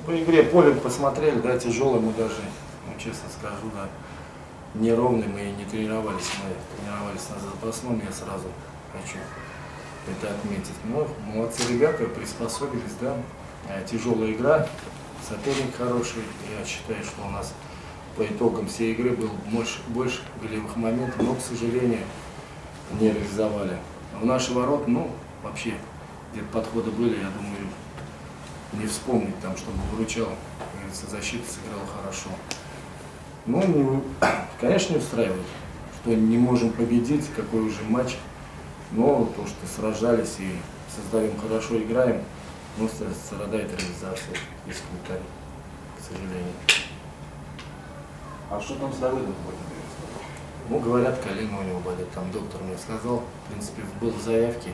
По игре поле посмотрели, да, тяжелый мы даже, ну, честно скажу, да, неровный мы и не тренировались. Мы тренировались на запасном, я сразу хочу это отметить. Но молодцы ребята, приспособились, да. Тяжелая игра, соперник хороший. Я считаю, что у нас по итогам всей игры было больше голевых моментов, но, к сожалению, не реализовали. В наши ворота, ну, вообще, где-то подходы были, я думаю, не вспомнить там, чтобы выручал. Как говорится, защита сыграла хорошо. Ну, конечно, не устраивает, что не можем победить, какой уже матч. Но то, что сражались и создаем хорошо, играем, но страдает реализация из комментариев, к сожалению. А что там с Давыдом? Ну, говорят, колено у него болит. Там доктор мне сказал, в принципе, был в заявке.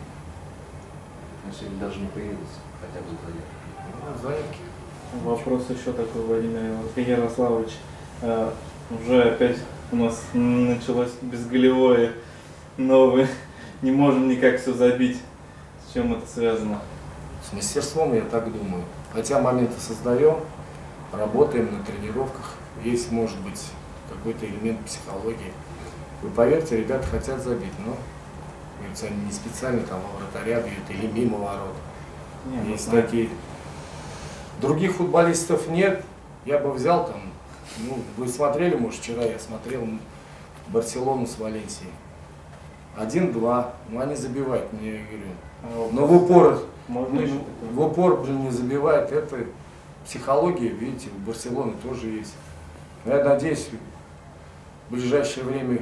Он сегодня даже не появился, хотя бы в заявке. Ну, в заявке. Вопрос еще такой, Владимир Ярославович. Уже опять у нас началось безголевое новое. Не можем никак все забить. С чем это связано? С мастерством, я так думаю. Хотя моменты создаем, работаем на тренировках. Есть, может быть, какой-то элемент психологии. Вы поверьте, ребята хотят забить, но говорится, они не специально там во вратаря бьют или мимо ворот. Нет, есть такие. Других футболистов нет. Я бы взял там, ну, вы смотрели, может, вчера я смотрел Барселону с Валенсией. 1-2, ну они забивают, мне я говорю. Но в упор, блин, не забивает. Это психология, видите, у Барселоны тоже есть. Я надеюсь, в ближайшее время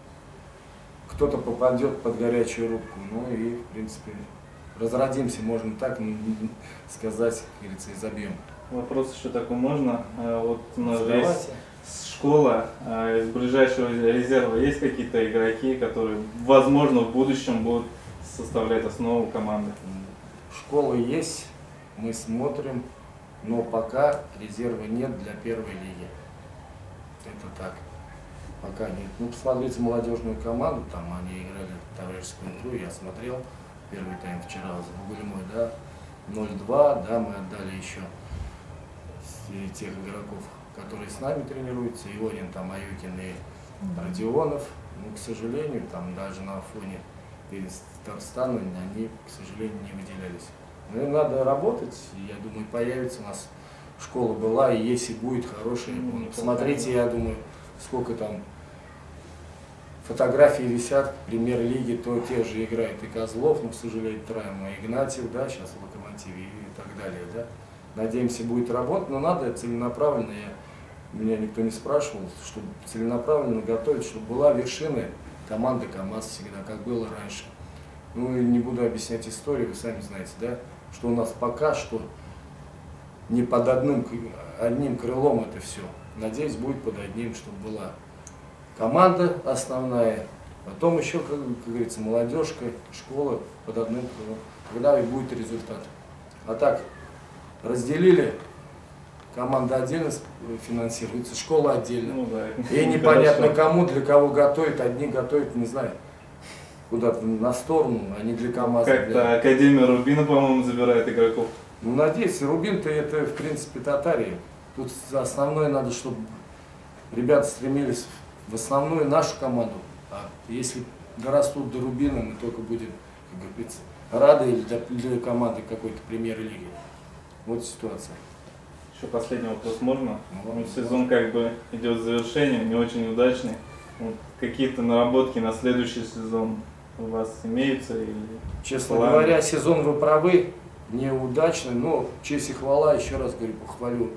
кто-то попадет под горячую руку. Ну и, в принципе, разродимся, можно так сказать, как говорится, и забьем. Вопрос еще такой можно? Вот у нас есть школа, из ближайшего резерва есть какие-то игроки, которые, возможно, в будущем будут составлять основу команды? Школа есть, мы смотрим, но пока резерва нет для первой лиги. Это так. Пока нет. Ну, посмотрите молодежную команду, там они играли товарищескую игру, я смотрел первый тайм вчера с Бугульмой, да, 0-2, да, мы отдали еще тех игроков, которые с нами тренируются, Ионин, там, Аюкин и Родионов. Ну, к сожалению, там даже на фоне перед Татарстаном они, к сожалению, не выделялись. Но им надо работать, и я думаю, появится у нас школа была, и есть, и будет хорошая. Посмотрите, я думаю, сколько там фотографий висят в премьер-лиге, то те же играет и Козлов, но, к сожалению, травма, Игнатьев, да, сейчас в Локомотиве и так далее, да. Надеемся, будет работать, но надо целенаправленно, меня никто не спрашивал, чтобы целенаправленно готовить, чтобы была вершина команды КамАЗ всегда, как было раньше. Ну и не буду объяснять историю, вы сами знаете, да, что у нас пока что не под одним крылом это все. Надеюсь, будет под одним, чтобы была команда основная, потом еще, как говорится, молодежка, школа под одним крылом. Тогда и будет результат. А так, разделили, команда отдельно финансируется, школа отдельно. Ну, да, и непонятно кому, для кого готовят, одни готовят, не знаю, куда-то на сторону, а не для КамАЗа. Как-то Академия Рубина, по-моему, забирает игроков. Ну, надеюсь, Рубин-то это, в принципе, Татария. Тут основное надо, чтобы ребята стремились в основную нашу команду. А если дорастут до Рубина, мы только будем, как говорится, рады для команды какой-то премьер-лиги. Вот ситуация. Еще последний вопрос можно? Ну, сезон как бы идет к завершению, не очень удачный. Вот какие-то наработки на следующий сезон у вас имеются? Или честно планы? говоря, сезон вы правы, неудачный, но честь и хвала, еще раз говорю, похвалю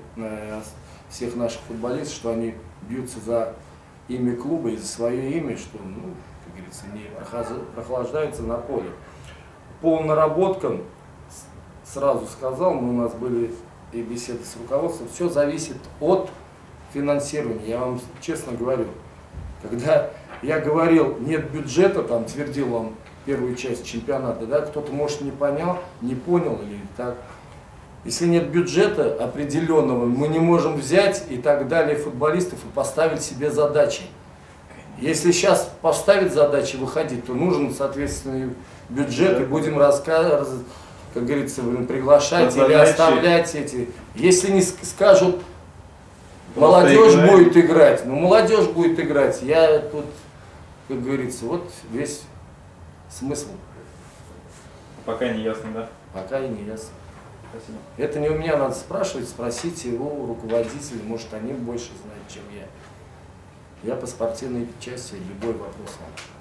всех наших футболистов, что они бьются за имя клуба и за свое имя, что, ну, как говорится, не прохлаждаются на поле. По наработкам, сразу сказал, у нас были и беседы с руководством, все зависит от финансирования. Я вам честно говорю, когда я говорил, нет бюджета, там твердил вам первую часть чемпионата, да, кто-то, может, не понял, не понял или так. Если нет бюджета определенного, мы не можем взять и так далее футболистов и поставить себе задачи. Если сейчас поставить задачи выходить, то нужен соответственный бюджет, и будем как говорится, приглашать или Задачи. оставлять эти. Если не скажут, Просто молодежь играть. будет играть, ну молодежь будет играть. Я тут, как говорится, вот весь смысл. Пока не ясно, да? Пока и не ясно. Спасибо. Это не у меня надо спрашивать, спросите у руководителей, может они больше знают, чем я. Я по спортивной части любой вопрос могу.